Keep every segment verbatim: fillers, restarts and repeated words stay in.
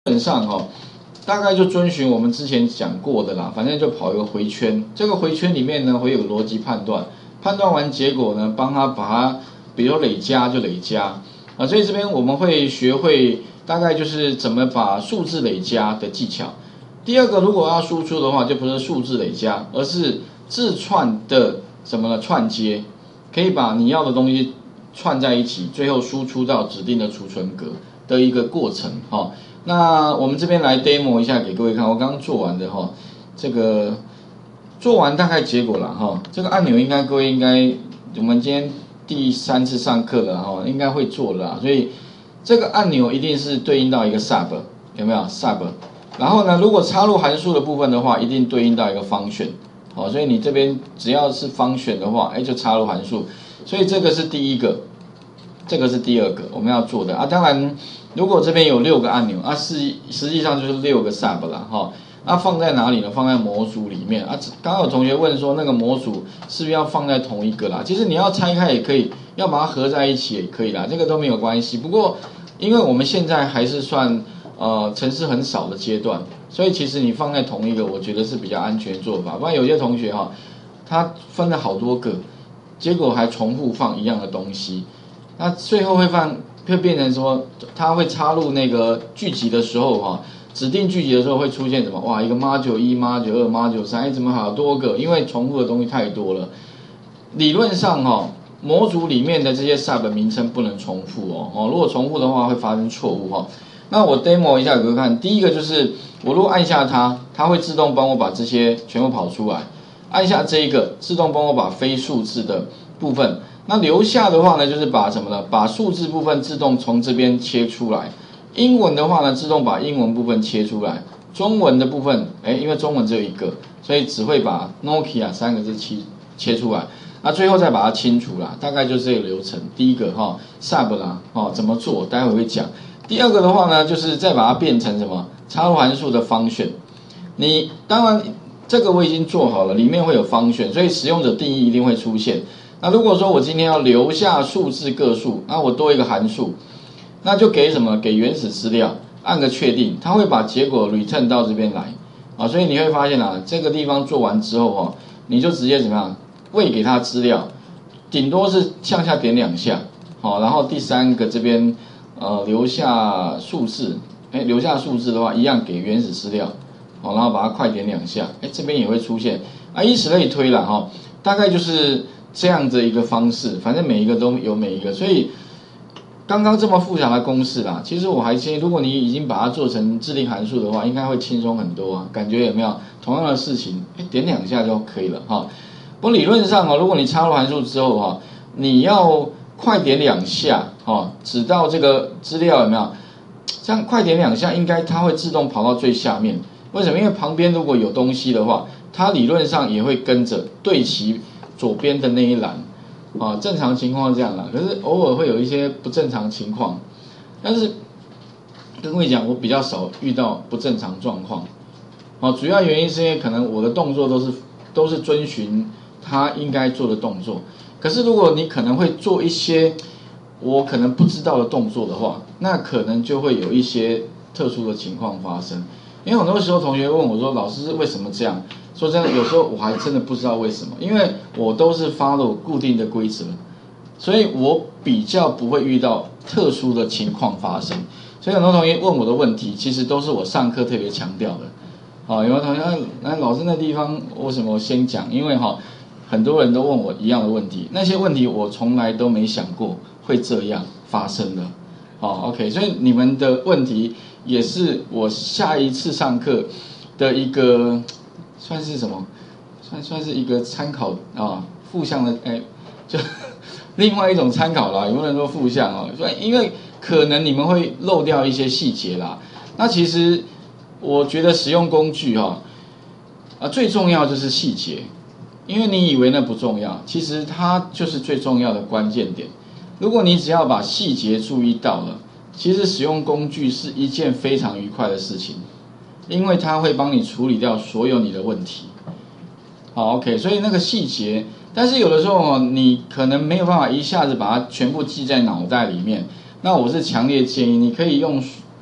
本上哈、哦，大概就遵循我们之前讲过的啦，反正就跑一个回圈。这个回圈里面呢，会有逻辑判断，判断完结果呢，帮他把它，比如累加就累加啊。所以这边我们会学会大概就是怎么把数字累加的技巧。第二个，如果要输出的话，就不是数字累加，而是字串的什么呢？串接，可以把你要的东西串在一起，最后输出到指定的储存格的一个过程哈、哦。那我们这边来 demo 一下给各位看，我刚刚做完的哈、哦，这个做完大概结果了哈、哦。这个按钮应该各位应该我们今天第三次上课了哈、哦，应该会做了啦，所以这个按钮一定是对应到一个 sub 有没有 sub？ 然后呢，如果插入函数的部分的话，一定对应到一个function。好，所以你这边只要是function的话，哎，就插入函数。所以这个是第一个，这个是第二个我们要做的啊。当然，如果这边有六个按钮啊，实实际上就是六个 sub 啦，哈。那、啊、放在哪里呢？放在模组里面啊。刚刚有同学问说，那个模组是不是要放在同一个啦？其实你要拆开也可以，要把它合在一起也可以啦，这个都没有关系。不过，因为我们现在还是算呃程式很少的阶段，所以其实你放在同一个，我觉得是比较安全的做法。不然有些同学哈，他分了好多个，结果还重复放一样的东西，那最后会放会变成说，它会插入那个剧集的时候哈。指定剧集的时候会出现什么？哇，一个 module 一、module 二、module 三，哎，怎么好多个？因为重复的东西太多了。理论上哈、哦，模组里面的这些 sub 名称不能重复哦。哦，如果重复的话会发生错误哈、哦。那我 demo 一下给各位看。第一个就是我如果按下它，它会自动帮我把这些全部跑出来。按下这一个，自动帮我把非数字的部分。那留下的话呢，就是把什么呢？把数字部分自动从这边切出来。英文的话呢，自动把英文部分切出来。中文的部分，哎，因为中文只有一个，所以只会把 Nokia 三个字切切出来。那最后再把它清除啦，大概就是这个流程。第一个哈、哦、sub 啦，哦怎么做，待会会讲。第二个的话呢，就是再把它变成什么插入函数的function。你当然这个我已经做好了，里面会有function，所以使用者定义一定会出现。那如果说我今天要留下数字个数，那我多一个函数。那就给什么？给原始资料，按个确定，它会把结果 return 到这边来啊，所以你会发现啊，这个地方做完之后哦，你就直接怎么样喂给它资料，顶多是向下点两下，好，然后第三个这边呃留下数字，哎，留下数字的话，一样给原始资料，好，然后把它快点两下，哎，这边也会出现啊，以此类推啦哈，大概就是这样的一个方式，反正每一个都有每一个，所以。刚刚这么复杂的公式啦，其实我还建议，如果你已经把它做成自定函数的话，应该会轻松很多啊。感觉有没有？同样的事情，哎，点两下就可以了哈。不过理论上哦，如果你插入函数之后哈，你要快点两下哈，指到这个资料有没有？这样快点两下，应该它会自动跑到最下面。为什么？因为旁边如果有东西的话，它理论上也会跟着对齐左边的那一栏。啊，正常情况是这样啦，可是偶尔会有一些不正常情况，但是跟各位讲，我比较少遇到不正常状况。哦，主要原因是因为可能我的动作都是都是遵循他应该做的动作，可是如果你可能会做一些我可能不知道的动作的话，那可能就会有一些特殊的情况发生。因为很多时候同学问我说，老师为什么这样？说真的，有时候我还真的不知道为什么，因为我都是 follow 固定的规则，所以我比较不会遇到特殊的情况发生。所以很多同学问我的问题，其实都是我上课特别强调的。好，有的同学那那老师那地方为什么我先讲？因为哈，很多人都问我一样的问题，那些问题我从来都没想过会这样发生的。好 ，OK， 所以你们的问题也是我下一次上课的一个。算是什么？算算是一个参考啊，负向的哎，就另外一种参考啦，有没有人说负向啊？所以因为可能你们会漏掉一些细节啦。那其实我觉得使用工具哈啊，最重要就是细节，因为你以为那不重要，其实它就是最重要的关键点。如果你只要把细节注意到了，其实使用工具是一件非常愉快的事情。因为它会帮你处理掉所有你的问题，好 ，OK， 所以那个细节，但是有的时候你可能没有办法一下子把它全部记在脑袋里面，那我是强烈建议你可以用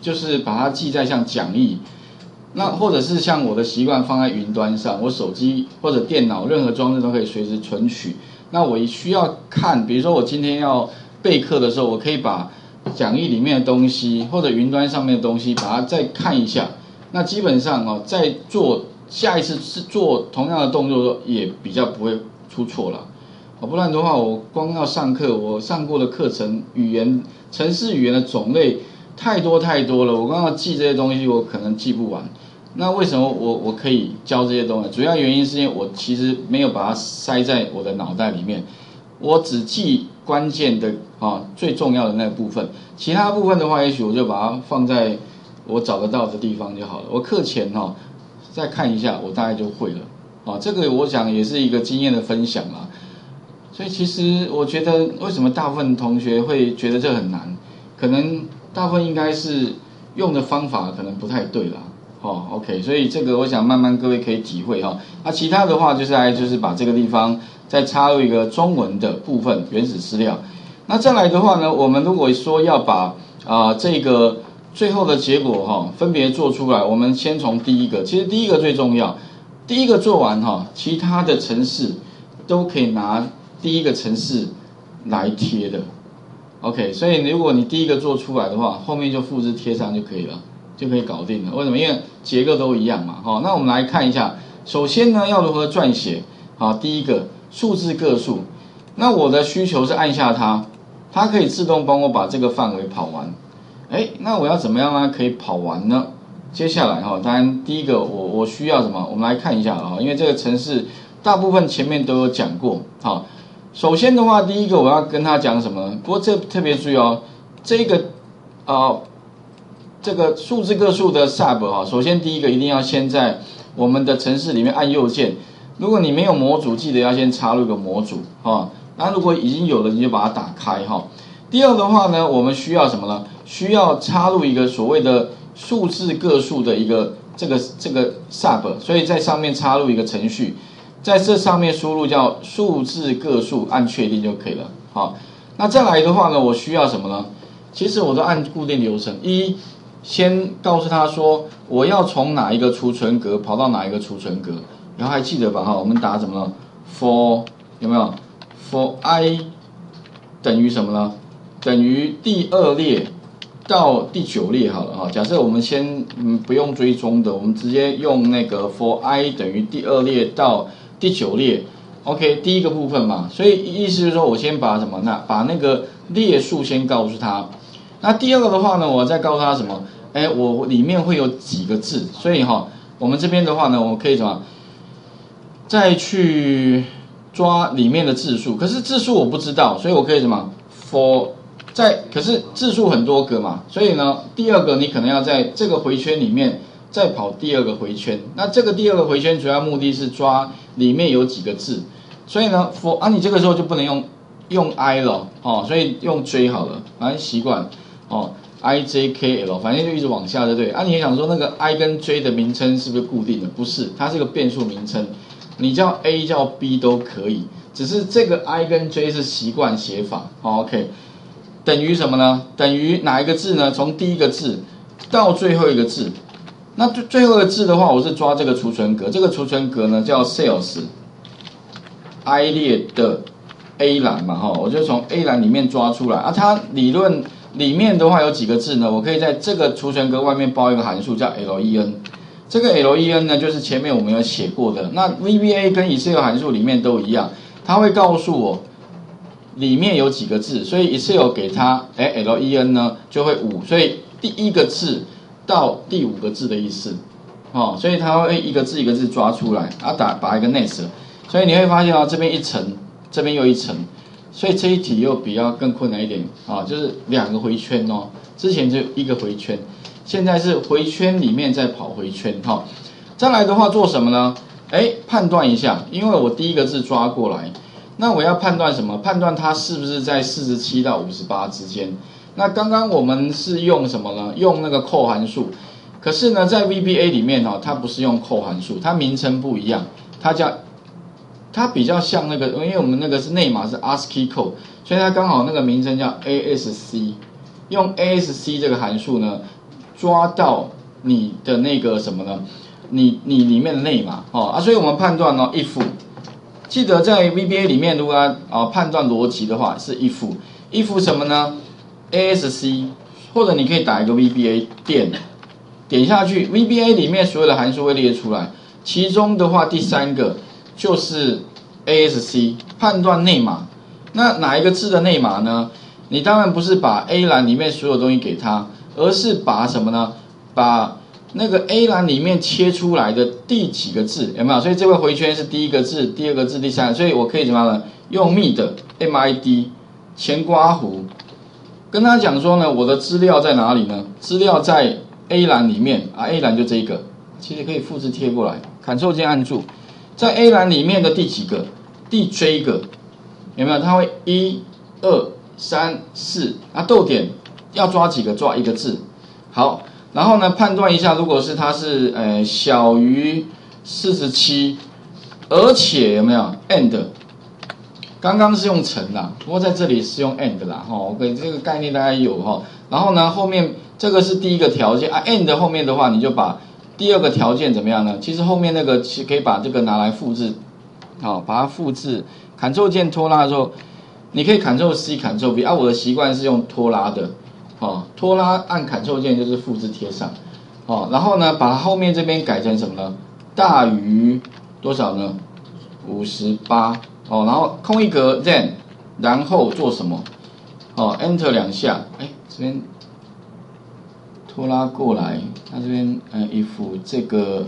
就是把它记在像讲义，那或者是像我的习惯放在云端上，我手机或者电脑任何装置都可以随时存取。那我需要看，比如说我今天要备课的时候，我可以把讲义里面的东西或者云端上面的东西，把它再看一下。那基本上哦，在做下一次是做同样的动作的时候，也比较不会出错了。哦，不然的话，我光要上课，我上过的课程语言、程式语言的种类太多太多了，我刚要记这些东西，我可能记不完。那为什么我我可以教这些东西？主要原因是因为我其实没有把它塞在我的脑袋里面，我只记关键的啊最重要的那个部分，其他部分的话，也许我就把它放在我找得到的地方就好了。我课前哈、哦、再看一下，我大概就会了。啊，这个我想也是一个经验的分享啦。所以其实我觉得，为什么大部分同学会觉得这很难？可能大部分应该是用的方法可能不太对啦。哦 ，OK， 所以这个我想慢慢各位可以体会哈。那其他的话就是来就是把这个地方再插入一个中文的部分原始资料。那再来的话呢，我们如果说要把啊、呃、这个最后的结果哈分别做出来，我们先从第一个，其实第一个最重要，第一个做完哈，其他的程式都可以拿第一个程式来贴的。OK， 所以如果你第一个做出来的话，后面就复制贴上就可以了。就可以搞定了。为什么？因为结构都一样嘛。好，那我们来看一下。首先呢，要如何撰写？好，第一个数字个数。那我的需求是按下它，它可以自动帮我把这个范围跑完。哎，那我要怎么样呢？可以跑完呢？接下来哈，当然第一个我我需要什么？我们来看一下啊，因为这个程式大部分前面都有讲过。好，首先的话，第一个我要跟他讲什么？不过这特别注意哦，这个啊。呃这个数字个数的 sub 哈，首先第一个一定要先在我们的程式里面按右键。如果你没有模组，记得要先插入一个模组哈。那如果已经有了，你就把它打开哈。第二的话呢，我们需要什么呢？需要插入一个所谓的数字个数的一个这个这个 sub， 所以在上面插入一个程序，在这上面输入叫数字个数，按确定就可以了。好，那再来的话呢，我需要什么呢？其实我都按固定流程一。先告诉他说我要从哪一个储存格跑到哪一个储存格，然后还记得吧哈？我们打什么呢 ？for 有没有 ？for i 等于什么呢？等于第二列到第九列好了哈。假设我们先嗯不用追踪的，我们直接用那个 for i 等于第二列到第九列。OK， 第一个部分嘛，所以意思就是说我先把什么那把那个列数先告诉他。那第二个的话呢，我再告诉他什么？哎，我里面会有几个字，所以哈，我们这边的话呢，我们可以什么？再去抓里面的字数，可是字数我不知道，所以我可以什么 ？for 在，可是字数很多个嘛，所以呢，第二个你可能要在这个回圈里面再跑第二个回圈。那这个第二个回圈主要目的是抓里面有几个字，所以呢 ，for 啊，你这个时候就不能用用 i 了哦，所以用 j 好了，反正习惯哦。I J K L， 反正就一直往下，对不对？啊，你也想说那个 I 跟 J 的名称是不是固定的？不是，它是个变数名称，你叫 A 叫 B 都可以，只是这个 I 跟 J 是习惯写法。哦 OK， 等于什么呢？等于哪一个字呢？从第一个字到最后一个字。那最最后一个字的话，我是抓这个储存格，这个储存格呢叫 sales I 列的 A 栏嘛，哈，我就从 A 栏里面抓出来啊，它理论。里面的话有几个字呢？我可以在这个储存格外面包一个函数叫 len， 这个 len 呢就是前面我们有写过的。那 V B A 跟 Excel 函数里面都一样，它会告诉我里面有几个字，所以 Excel 给它哎 len 呢就会五，所以第一个字到第五个字的意思，哦，所以它会一个字一个字抓出来，啊打把一个 next， 所以你会发现啊这边一层，这边又一层。所以这一题又比较更困难一点啊，就是两个回圈哦，之前就一个回圈，现在是回圈里面再跑回圈哈。再来的话做什么呢？哎，判断一下，因为我第一个字抓过来，那我要判断什么？判断它是不是在四十七到五十八之间。那刚刚我们是用什么呢？用那个扣函数，可是呢，在 V B A 里面哦，它不是用扣函数，它名称不一样，它叫。它比较像那个，因为我们那个是内码是 ASCII code， 所以它刚好那个名称叫 A S C， 用 A S C 这个函数呢， 抓到你的那个什么呢？你你里面的内码哦啊，所以我们判断呢 if， 记得在 V B A 里面如果要啊判断逻辑的话是 if if 什么呢 ？A S C， 或者你可以打一个 V B A 点点下去 ，V B A 里面所有的函数会列出来，其中的话第三个就是 A S C 判断内码。那哪一个字的内码呢？你当然不是把 A 栏里面所有东西给它，而是把什么呢？把那个 A 栏里面切出来的第几个字有没有？所以这个回圈是第一个字、第二个字、第三个，所以我可以怎么样呢？用 M I D M I D 前刮弧，跟他讲说呢，我的资料在哪里呢？资料在 A 栏里面啊 ，A 栏就这一个，其实可以复制贴过来 ，Ctrl 键按住，在 A 栏里面的第几个？第 J 个，有没有？它会一、二、三、四啊，逗点要抓几个？抓一个字，好。然后呢，判断一下，如果是它是呃小于四十七，而且有没有 and？ 刚刚是用乘啦，不过在这里是用 and 啦，哈 ，OK， 这个概念大家有哈。然后呢，后面这个是第一个条件啊 ，and 后面的话，你就把第二个条件怎么样呢？其实后面那个其实可以把这个拿来复制，好，把它复制 ，Ctrl 键拖拉的时候，你可以 Ctrl C、Ctrl V 啊，我的习惯是用拖拉的。哦，拖拉按 Ctrl 键就是复制贴上，哦，然后呢，把后面这边改成什么呢？大于多少呢？五十八，哦，然后空一格 then， 然后做什么？哦 ，Enter 两下，哎，这边拖拉过来，它这边嗯 if 这个，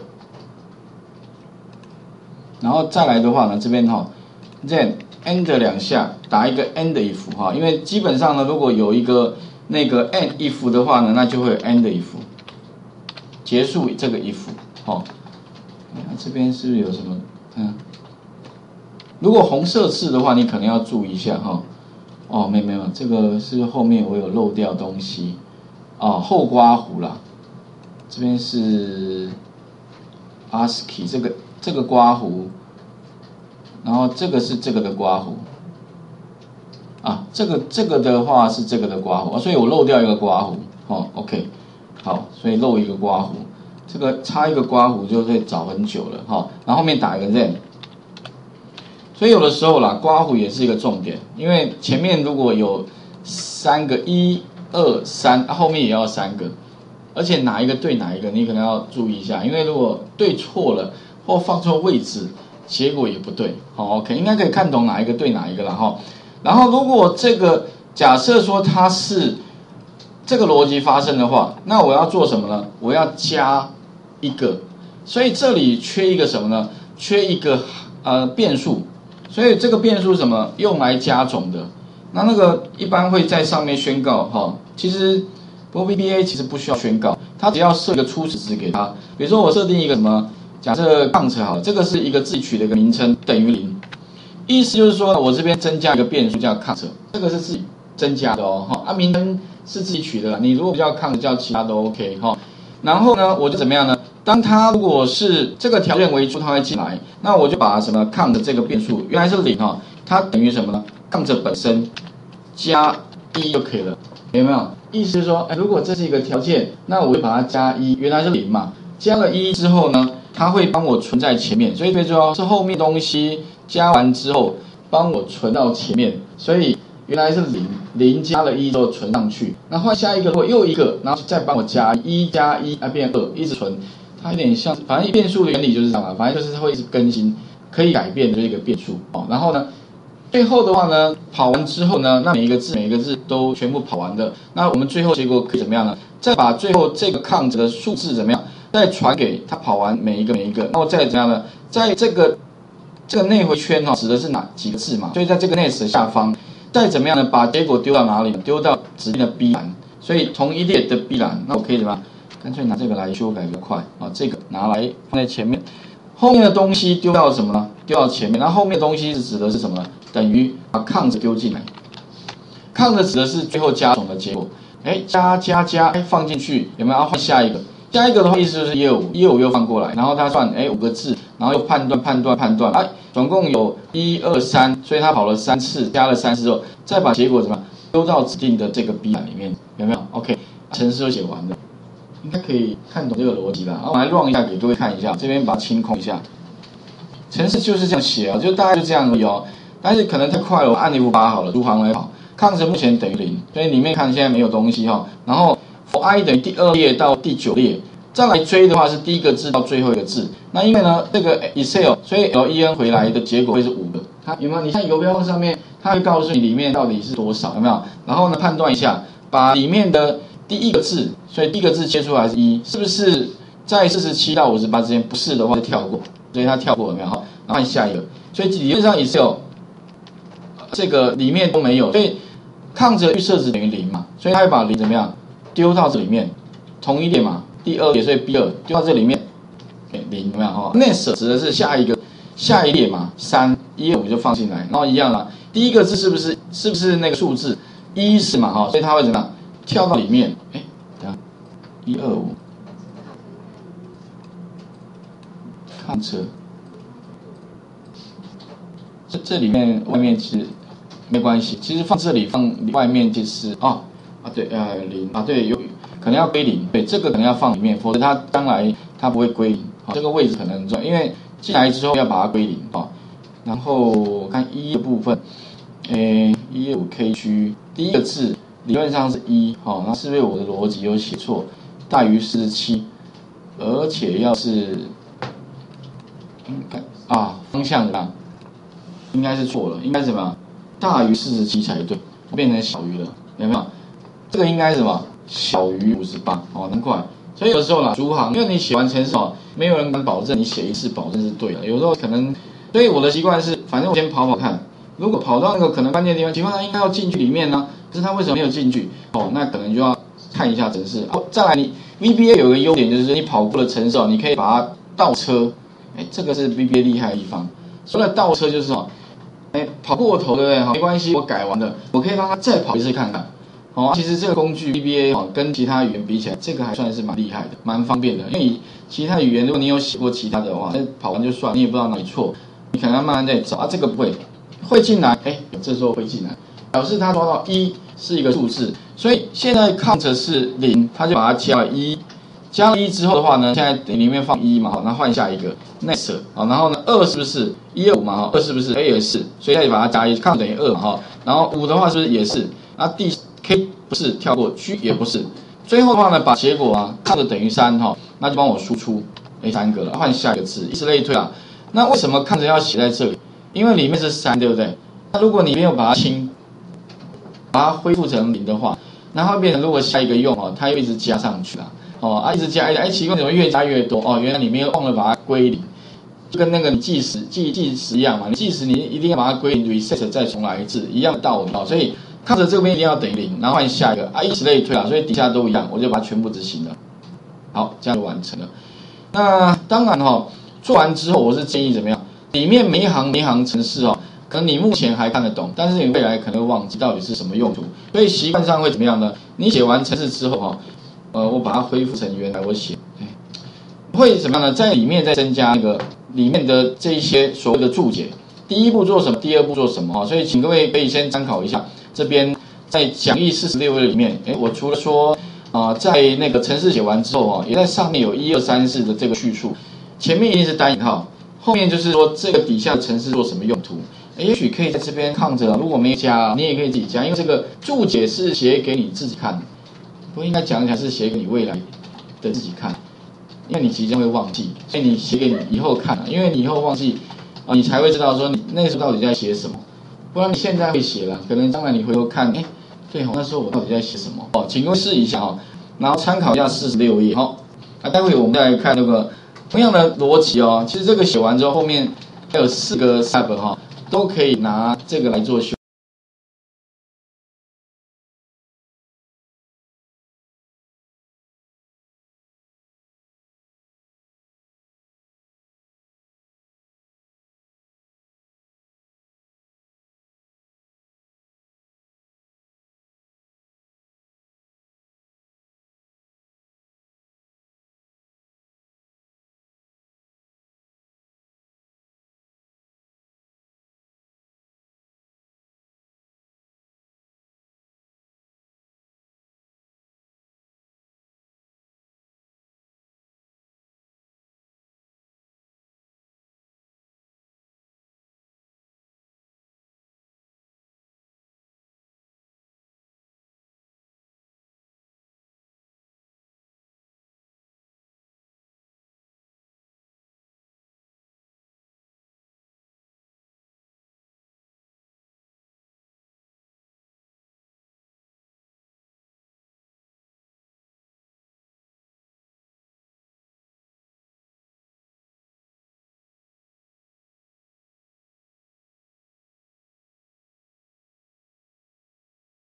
然后再来的话呢，这边哈、哦、then Enter 两下，打一个 end if 哈、哦，因为基本上呢，如果有一个那个 end if 的话呢，那就会有 end if 结束这个 if 好、哦，那这边是不是有什么？嗯，如果红色字的话，你可能要注意一下哈、哦。哦，没没有，这个是后面我有漏掉东西哦，后刮弧啦，这边是 ASCII 这个这个刮弧，然后这个是这个的刮弧。啊，这个这个的话是这个的刮弧，所以我漏掉一个刮弧，哦 ，OK， 好，所以漏一个刮弧，这个差一个刮弧就会找很久了，哈、哦，然后后面打一个 then， 所以有的时候啦，刮弧也是一个重点，因为前面如果有三个一、二、三，后面也要三个，而且哪一个对哪一个，你可能要注意一下，因为如果对错了或放错位置，结果也不对，好、哦、，OK， 应该可以看懂哪一个对哪一个了，哈、哦。然后，如果这个假设说它是这个逻辑发生的话，那我要做什么呢？我要加一个，所以这里缺一个什么呢？缺一个呃变数，所以这个变数什么？用来加总的。那那个一般会在上面宣告哈、哦，其实不过 V B A 其实不需要宣告，它只要设一个初始值给它，比如说我设定一个什么，假设 count 好，这个是一个自己取的一个名称，等于零。意思就是说，我这边增加一个变数叫 count， 这个是自己增加的哦，哈，啊，名称是自己取的啦。你如果不叫 count， 叫其他都 OK 哈。然后呢，我就怎么样呢？当它如果是这个条件为出，它会进来，那我就把什么 count 这个变数原来是零哈，它等于什么呢 ？count 本身加一就可以了，有没有？意思是说，哎，如果这是一个条件，那我就把它加一，原来是零嘛，加了一之后呢，它会帮我存在前面，所以最重要是后面东西。加完之后，帮我存到前面，所以原来是零，零加了一之后存上去，那换下一个，如果又一个，然后再帮我加一加一，啊变二，一直存，它有点像，反正变数的原理就是这样嘛，反正就是会一直更新，可以改变的一个变数哦。然后呢，最后的话呢，跑完之后呢，那每一个字每一个字都全部跑完的，那我们最后结果可以怎么样呢？再把最后这个 count 的数字怎么样，再传给它跑完每一个每一个，然后再怎么样呢？在这个这个内回圈哦，指的是哪几个字嘛？所以在这个 next 的下方，再怎么样呢？把结果丢到哪里？丢到指定的 B 栏。所以同一列的 B 栏，那我可以怎么样？干脆拿这个来修改比较快啊！这个拿来放在前面，后面的东西丢到什么呢？丢到前面。然后后面的东西是指的是什么呢？等于把 count 丢进来。count 指的是最后加总的结果。哎，加加加，哎放进去，有没有？要换下一个。下一个的话，意思就是一二五，一二五又放过来，然后它算哎五个字，然后又判断判断判断，哎，总共有一二三，所以它跑了三次，加了三次之后，再把结果怎么样丢到指定的这个 B 栏里面，有没有 ？OK， 程式就写完了。 应该可以看懂这个逻辑吧？我们来 run 一下给各位看一下，这边把它清空一下。程式就是这样写啊，就大概就这样而已哦。但是可能太快了，我按 F 八 好了，逐行来跑。抗值目前等于零，所以里面看现在没有东西哈、哦。然后 for i 等于第二列到第九列，再来追的话是第一个字到最后一个字。那因为呢这个 Excel， 所以 len 回来的结果会是五个。它有没有？你看游标放上面，它会告诉你里面到底是多少，有没有？然后呢判断一下，把里面的第一个字，所以第一个字切出来是一，是不是在四十七到五十八之间？不是的话就跳过，所以它跳过有没有？然后按下一个，所以理论上 Excel 这个里面都没有，所以抗值预设值等于零嘛，所以它会把零怎么样丢到这里面，同一列嘛，第二列，所以 B 二丢到这里面，零有没有哈 ？Next 指的是下一个下一列嘛，三一二五就放进来，然后一样啦，第一个字是不是是不是那个数字一是嘛哈，所以它会怎么样跳到里面？哎，等下一二五抗值，这这里面外面其实。没关系，其实放这里放外面就是哦啊对呃零啊对有可能要归零，对这个可能要放里面，否则它将来它不会归零啊、哦、这个位置可能很重要，因为进来之后要把它归零啊、哦。然后看一的部分，诶一五 K 区第一个字理论上是一哦，那是不是我的逻辑有写错？大于四十七，而且要是应该啊方向怎么样？应该是错了，应该是什么？大于四十七才对，我变成小于了，有没有？这个应该是什么？小于五十八哦，难怪。所以有的时候啦，逐行，因为你写完程式哦，没有人敢保证你写一次保证是对的。有时候可能，所以我的习惯是，反正我先跑跑看，如果跑到那个可能关键地方，情况下应该要进去里面呢，可是他为什么没有进去？哦，那可能就要看一下程式。哦，再来你 V B A 有个优点就是你跑过的程式哦，你可以把它倒车，哎，这个是 V B A 厉害的地方。说的倒车就是哦。哎，跑过头对不对？好，没关系，我改完了，我可以让它再跑一次看看。哦，其实这个工具 V B A 哦，跟其他语言比起来，这个还算是蛮厉害的，蛮方便的。因为你其他语言，如果你有写过其他的话，那跑完就算，你也不知道哪里错，你可能要慢慢再找啊。这个不会，会进来，哎，这时候会进来，表示它抓到一是一个数字，所以现在 count 是零，它就把它加了一。加了一之后的话呢，现在里面放一嘛，好，那换下一个 next 好，然后呢二是不是一二五嘛，哈，二是不是 A 也是，所以再把它加一，抗等于二嘛，哈，然后五的话是不是也是？那 D K 不是跳过 G 也不是，最后的话呢，把结果啊抗的等于三哈，那就帮我输出 A 三个了，换下一个字，以此类推啊。那为什么抗着要写在这里？因为里面是三，对不对？那如果你没有把它清，把它恢复成零的话，那会变成如果下一个用哦，它又一直加上去了。哦，啊，一直加，哎，奇怪，怎么越加越多？哦，原来你没有忘了把它归零，就跟那个你计时计计时一样嘛。你计时你一定要把它归零 ，reset 再重来一次，一样的道理哦。所以看着这边一定要等于零，然后换下一个，啊，以此类推啊。所以底下都一样，我就把它全部执行了。好，这样就完成了。那当然哈、哦，做完之后我是建议怎么样？里面每一行每一行程式哦，可能你目前还看得懂，但是你未来可能会忘记到底是什么用途。所以习惯上会怎么样呢？你写完程式之后哈、哦。呃，我把它恢复成原来我写，会怎么样呢？在里面再增加那个里面的这一些所谓的注解，第一步做什么，第二步做什么啊？所以请各位可以先参考一下，这边在讲义四十六页里面，哎，我除了说啊、呃，在那个程式写完之后啊，也在上面有一二三四的这个叙述，前面一定是单引号，后面就是说这个底下的程式做什么用途。也许可以在这边看着，如果没有加，你也可以自己加，因为这个注解是写给你自己看的。不应该讲起来是写给你未来的自己看，因为你即将会忘记，所以你写给你以后看啊，因为你以后忘记啊，你才会知道说你那时候到底在写什么。不然你现在会写了，可能将来你回头看，哎，对哦，那时候我到底在写什么？哦，请各位试一下哦，然后参考一下四十六页。好，那待会我们再来看那个同样的逻辑哦。其实这个写完之后，后面还有四个 sub 哈，都可以拿这个来做修。